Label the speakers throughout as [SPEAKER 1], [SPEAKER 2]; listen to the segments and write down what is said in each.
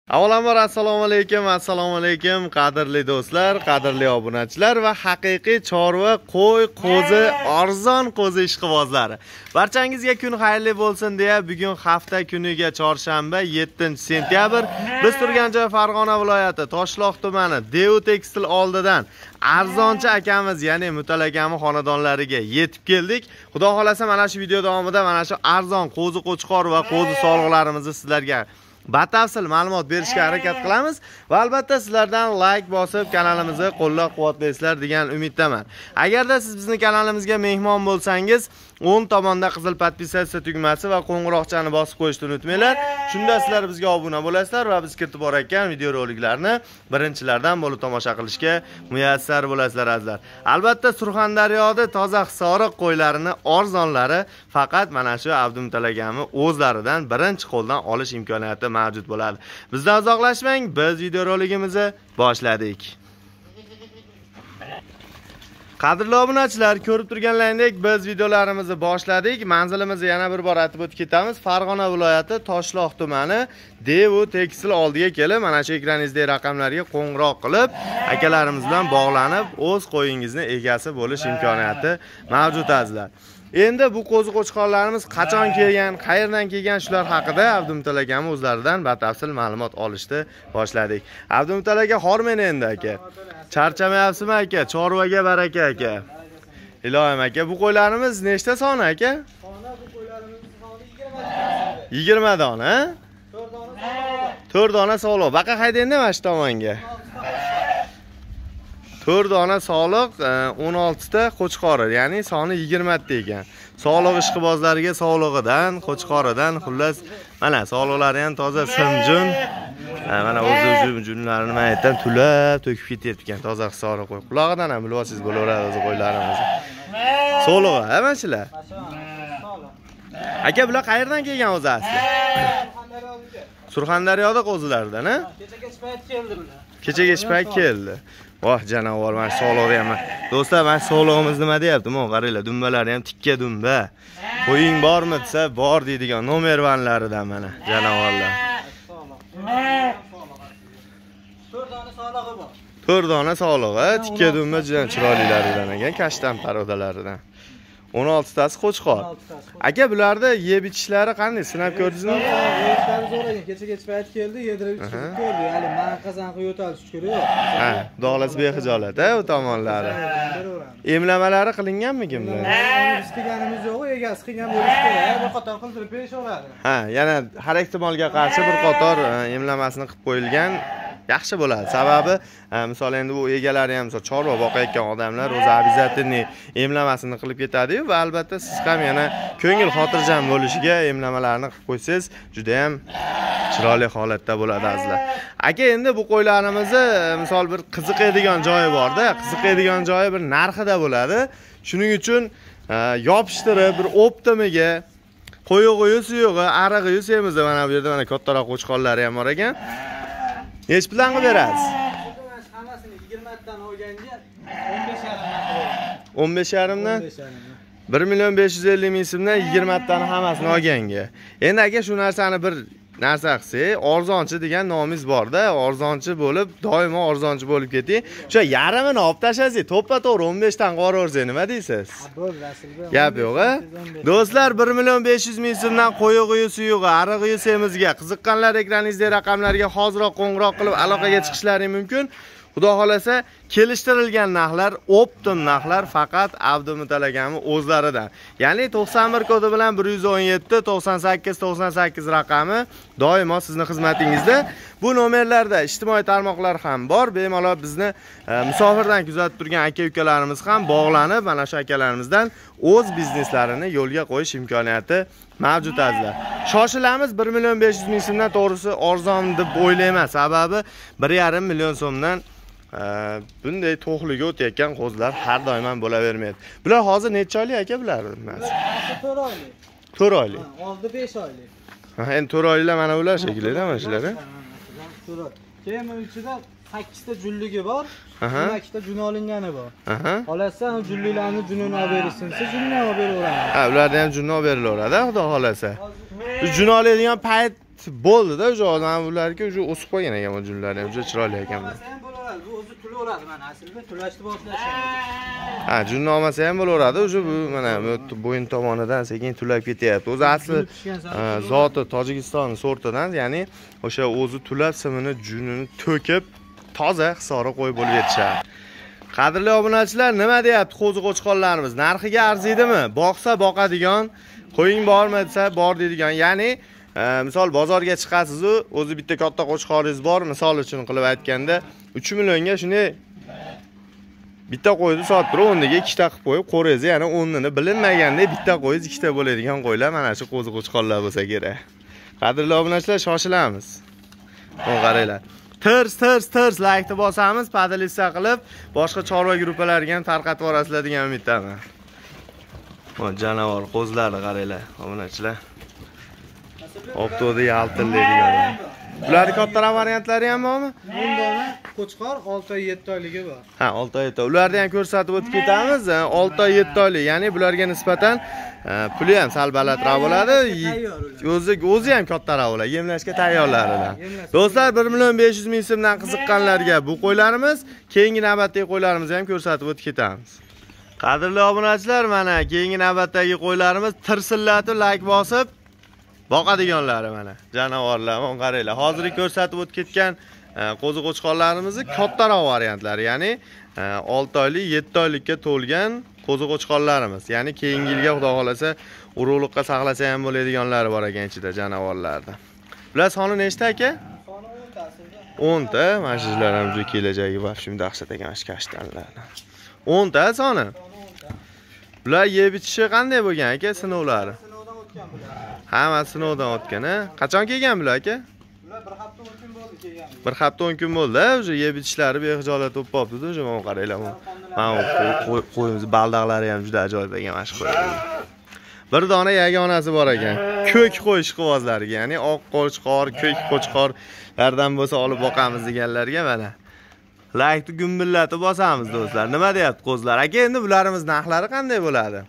[SPEAKER 1] Avvalambor assalomu alaykum qadrli do'stlar, qadrli obunachilar va haqiqiy chorva qo'y, qo'zi, arzon qo'zi ishqibozlari. Barchangizga kun xayrli bo'lsin deya bugun hafta kuniga chorshanba 7-sentyabr biz turgan joy Farg'ona viloyati Toshloq tumani Dev Tekstil oldidan arzonchi akamiz, ya'ni Mutalakami xonadonlariga yetib keldik. Xudo xolasa mana shu video davomida mana shu arzon qo'zi qo'chqor va qo'zi soliqlarimizni sizlarga batafsil ma'lumot berishga harakat qilamiz va albatta sizlardan like bosib kanalimizni qo'llab-quvvatlaysizlar degan umiddaman. Agarda siz bizning kanalimizga mehmon bo'lsangiz, o'ng tomonda qizil podpisatsiya tugmasi va qo'ng'iroqchani bosib qo'yishni unutmanglar. Shunda sizlar bizga obuna bo'lasizlar va biz kiritib borayotgan videoroliklarni birinchilardan bo'lib tomosha qilishga muyassar bo'lasizlar azizlar. Albatta Surxondaryoda toza hisoriq qo'ylarini arzonlari faqat mana shu Abdumutalakami o'zlaridan birinchi qo'ldan olish imkoniyati mavjud bo'ladi. Bizdan uzoqlashmang, biz videorolikimizni boshladik. Qadrli obunachilar, ko'rib turganlaringdek biz videolarimizni boshladik. Manzilimizni yana bir bor aytib o'tib ketamiz. Farg'ona viloyati Toshloq tumani Dev Tekstil oldiga kelib, mana shu ekraningizdagi raqamlarga qo'ng'iroq qilib, akalarimiz bilan bog'lanib, o'z qo'yingizni egasi bo'lish imkoniyati mavjud azizlar. Endi bu qo'zi qo'chqorlarimiz qachon kelgan, qayerdan kelgan shular haqida Abdumutalakami o'zlaridan batafsil ma'lumot olishni boshladik. Abdumutalaka, hormen endi aka. Charchamayapsizmi aka? Chorvaga baraka aka. Ilohim aka, bu qo'ylarimiz nechta soni aka?
[SPEAKER 2] Soni bu qo'ylarimizning soni
[SPEAKER 1] 20 dona. 4 dona soliq. Baqa haydaydi mana shu tomonga. 4 dona soliq, 16 ta qo'chqori, ya'ni soni 20 ta ekan. Soliq ishqibozlariga solig'idan, qo'chqoridan, xullas mana soliqlari ham toza simjun. Mana o'z junlarini men aytdim, tulab to'kib ketyapti ekan, toza hisori qo'y. Qulog'idan ham bilasiz bo'laveradi o'z qo'ylarimiz. Solig'i, mana shular. Aka, bular qayerdan kelgan o'zi asli? Surxondaryoda qo'zilaridan, ha?
[SPEAKER 2] Kechagacha payt keldi bular.
[SPEAKER 1] Kechagacha payt keldi. Voh, janovar, mana solig'i ham. Do'stlar, mana solig'imiz nima deyapti? Mana qaranglar, dumbalari ham tikka dumba. Qo'ying bormi desa, bor deydigan nomer vanlaridan mana janovarlar.
[SPEAKER 2] 4 dona solig'i bor.
[SPEAKER 1] 4 dona solig'i, tikka dumba juda chiroylilaridan ekan, kashtan parodalaridan. 16 tasi qo'chqor. Aka, bularda yeb ichishlari qanday? Sinab ko'rdingizmi?
[SPEAKER 2] Yeyishlari zo'r ekan. Kechagacha payt keldi, yedirib ichib ko'rdi. Hali manqa-zanqa yo'talish kerak yo'q.
[SPEAKER 1] Ha, dog'lasi bexijolat, u tomonlari. Emlamalari qilinganmi bular?
[SPEAKER 2] Biz qilganimiz yo'q, egasi qilgan bo'lishi kerak. Bir qator qildirib berishaveradi.
[SPEAKER 1] Ha, yana har ehtimolga qarshi bir qator emlamasini qilib qo'yilgan yaxshi bo'ladi. Sababi, misol endi bu egalari ham chorva boqayotgan odamlar o'zi обязательный emlamasini qilib ketadi-yu va albatta siz ham yana ko'ngil xotirjam bo'lishiga emlamalarni qilib qo'ysangiz juda ham chiroyli holatda bo'ladi azizlar. Aka, endi bu qo'ylarimizni misol bir qiziqadigan joyi bor-da, qiziqadigan joyi bir narxida bo'ladi. Shuning uchun yopishtirib bir optimiga qo'yi suyug'i, arig'i semizda mana bu yerda mana kattaroq qo'chqorlari ham bor ekan. Nech bilan qilib berasiz?
[SPEAKER 2] Hammasini 20 dan olganga 15,5
[SPEAKER 1] 15,5 dan 1,550,000 so'mdan 20 tani hammasini olganga. Endi aka, shu narsani bir narsa qilsak, arzonchi degan nomingiz bor-da, arzonchi bo'lib, doimo arzonchi bo'lib keting. O'sha yarmini olib tashlasangiz, to'ppa-to'g'ri 15 dan qo'raversangiz, nima deysiz? Gap yo'q-a? Do'stlar, 1,500,000 so'mdan qo'yi suyug'i, arig'i semizga qiziqqanlar ekraningizdagi raqamlarga hoziroq qo'ng'iroq qilib aloqaga chiqishlari mumkin. Xudo xolasa, kelishtirilgan narxlar, optim narxlar faqat Abdumutalakami o'zlaridan. Ya'ni 91 kodi bilan 117 98 98 raqami doimo sizning xizmatingizda. Bu nomerlarda ijtimoiy tarmoqlar ham bor. Bemalol bizni musofirdan kuzatib turgan aka-ukalarimiz ham bog'lanib, mana shu akalarimizdan o'z bizneslarini yo'lga qo'yish imkoniyati mavjud azizlar. Shoshilamiz, 1,500,000 so'mdan to'g'risi arzon deb o'ylayman. Sababi 1,5 million so'mdan bunday to'xliga o'tayotgan qo'zlar har doim ham bo'lavermaydi. Bular hozir necha oylik aka bular?
[SPEAKER 2] 4 oylik.
[SPEAKER 1] 4 oylik.
[SPEAKER 2] Hozir 5 oylik.
[SPEAKER 1] Ha, endi 4 oyliklar mana ular shekilida mana shular.
[SPEAKER 2] Keyin bu ichida 8 ta junligi bor, 12 ta jun olingani bor. Xolasa junlilarni junini olib berishsinsa, junni olib beraveramiz.
[SPEAKER 1] Ha, ulardan ham junni olib berilaveradi, xudo xolasa. Jun oladigan payt bo'ldi-da, o'sha odam ularga o'sha o'sib qolgan ekan bu junlari ham, o'sha chiroyli ekan.
[SPEAKER 2] Olmasa ham bo'laveradi. Bu o'zi tulaveradi mana aslida tulashni boshlash.
[SPEAKER 1] Ha, junni olmasa ham bo'laveradi. O'sha bu mana bo'yin tomonidan sekin tulab ketyapti. O'zi asli zoti Tojikiston sortidan, ya'ni o'sha o'zi tulab simini, junini to'kib toza hisori qo'yib bo'lib yetishadi. Qadrli obunachilar, nima deyapti qo'zi qo'chqonlarimiz? Narxiga arziydimi? Boqsa boqadigan, qo'ying bormi desa bor deydigan. Ya'ni misol bozorga chiqasiz, o'zi bitta katta qo'chqoringiz bor, misol uchun qilib aytganda 3 millionga shuni bitta qo'yni sotib turib, o'rniga ikkita qilib qo'yib, qo'ringiz yana 10 ni bilinmaganda bitta qo'yingiz ikkita bo'ladigan qo'ylar mana shu qo'zi qo'chqonlar bo'lsa kerak. Qadrli obunachilar, shoshilamiz. Mana qaranglar. Tirs like bosamiz, podlista qilib, boshqa chorva guruhlariga ham tarqatib yuborasizlar degan umiddaman. Mana jonavor qo'zlarni qaranglar, obunachilar. Optoda yaltillaydiganlar. Bularning kattaroq variantlari ham bormi?
[SPEAKER 2] Bundani qo'chqor 6 oy 7 oyligi bor.
[SPEAKER 1] Ha, 6 oy 7 oy. Ularni ham ko'rsatib o'tib ketamiz. 6 oy 7 oylik, ya'ni bularga nisbatan puli ham sal balandroq bo'ladi. O'zi ham kattaroq bo'ladi. Yemlashga tayyorlaridan. Do'stlar, 1.500.000 so'mdan qiziqqanlarga bu qo'ylarimiz, keyingi navbatdagi qo'ylarimizni ham ko'rsatib o'tib ketamiz. Qadrli obunachilar, mana keyingi navbatdagi qo'ylarimiz tirsillatib like bosib boqadiganlari mana janavorlar, mana qaranglar. Hozir ko'rsatib o'tib ketgan qo'zi qo'chqonlarimizni kattaroq variantlari, ya'ni 6 oylik, 7 oylikka to'lgan qo'zi qo'chqonlarimiz. Ya'ni keyingi yilga xudo xolasa urug'liqqa saqlasa ham bo'ladiganlari bor ekan ichida janavorlarda. Bular soni nechta aka?
[SPEAKER 2] Soni 10 ta aslida.
[SPEAKER 1] 10 ta. Mana shular ham juda kelajagi bor. Shunday dahshat ekan shu kashtanlar. 10 ta soni. Bular yeb ichishi qanday bo'lgan aka, sinovlari?
[SPEAKER 2] Sinovdan o'tgan bular.
[SPEAKER 1] Hamma sinovdan o'tgan, ha? Qachon kelgan bular aka?
[SPEAKER 2] Bular 1 hafta 10 kun bo'ldi kelgan.
[SPEAKER 1] 1 hafta 10 kun bo'ldi. O'sha yeb ichishlari bexijolat bo'lib qolibdi. O'sha mana qaranglar. Mana qo'yimiz baldaqlari ham juda ajoyib ekan mana shu qo'ylar. Bir dona yagonasi bor ekan. Ko'k qo'y ishqibozlariga, ya'ni oq qo'chqor, ko'k qo'chqorlardan bo'lsa olib boqamiz deganlarga mana. Like gumbillatib bosamiz do'stlar. Nima deyapti qo'zlar? Aka, endi bularimiz narxlari qanday bo'ladi?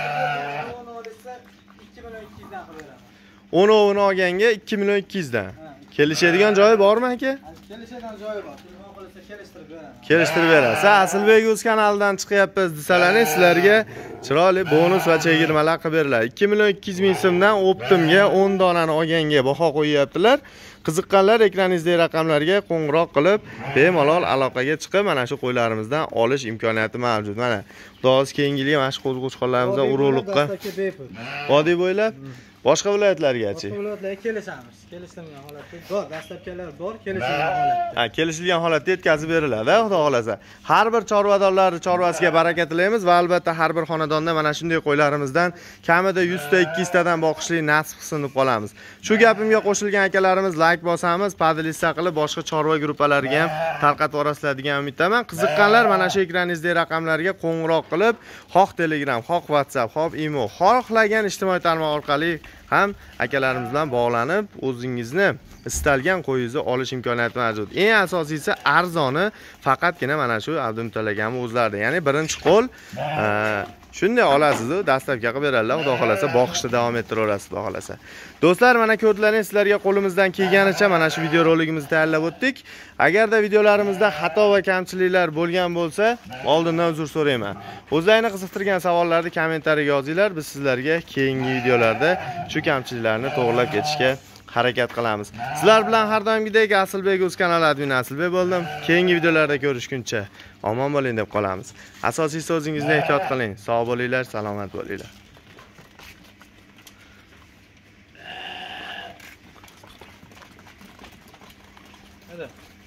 [SPEAKER 1] 10 ovini olganga 2 million 200 dan. Kelishadigan joyi bormi aka?
[SPEAKER 2] Kelishadigan joyi bor. Nima qilsa kelishtirib beramiz.
[SPEAKER 1] Kelishtirib berasiz. Asilbek o'z kanalidan chiqyapmiz desalarni sizlarga chiroyli bonus va chegirmalar qilib beriladi. 2 million 200 ming so'mdan Optimga 10 donani olganga baho qo'yyaptilar. Qiziqqanlar ekraningizdagi raqamlarga qo'ng'iroq qilib, bemalol aloqaga chiqib, mana shu qo'ylarimizdan olish imkoniyati mavjud. Mana xudo's keyingi yilga mana shu qo'zi-qo'chqonlarimizdan urug'liqqa vodiy bo'ylab boshqa viloyatlargachi.
[SPEAKER 2] Boshqa viloyatlarga kelishamiz. Kelishilgan holatda bor, dastlabkilar bor, kelishilgan holatda.
[SPEAKER 1] Ha, kelishilgan holatda yetkazib beriladi, xudo xolasa. Har bir chorvadorlar chorvasiga baraka tilaymiz va albatta har bir xonadonda mana shunday qo'ylarimizdan kamida 100 ta 200 tadan boqishlik nasib qilsin deb qolamiz. Shu gapimga qo'shilgan akalarimiz like bosamiz, podlista qilib boshqa chorva guruhlariga ham tarqatib yuborasizlar degan umiddaman. Qiziqqanlar mana shu ekraningizdagi raqamlarga qo'ng'iroq qilib, xoh Telegram, xoh WhatsApp, xoh imo, xohlagan ijtimoiy tarmoq orqali ham akalarimiz bilan bog'lanib, o'zingizni istalgan qo'yingizni olish imkoniyati mavjud. Eng asosiysi arzoni faqatgina mana shu Abdumutallagami o'zlarida. Ya'ni birinchi qo'l shunday olasiz, dastlabki qilib beradilar, xudo xolasa boqishda davom ettiraverasiz, xudo xolasa. Do'stlar, mana ko'rdinglar, sizlarga qo'limizdan kelganicha mana shu video roligimizni tayyorlab o'tdik. Agarda videolarimizda xato va kamchiliklar bo'lgan bo'lsa, oldindan uzr so'rayman. O'zlaringizni qiziqtirgan savollarni kommentariyaga yozinglar, biz sizlarga keyingi videolarda shu kamchiliklarni to'g'rilab ketishga harakat qilamiz. Sizlar bilan har doimgidek Asilbek o'z kanali admin Asilbek bo'ldim. Keyingi videolarda ko'rishguncha omon bo'ling deb qolamiz. Asosiysi o'zingizni ehtiyot qiling. Sog' bo'linglar, salomat bo'linglar.
[SPEAKER 2] Hadi.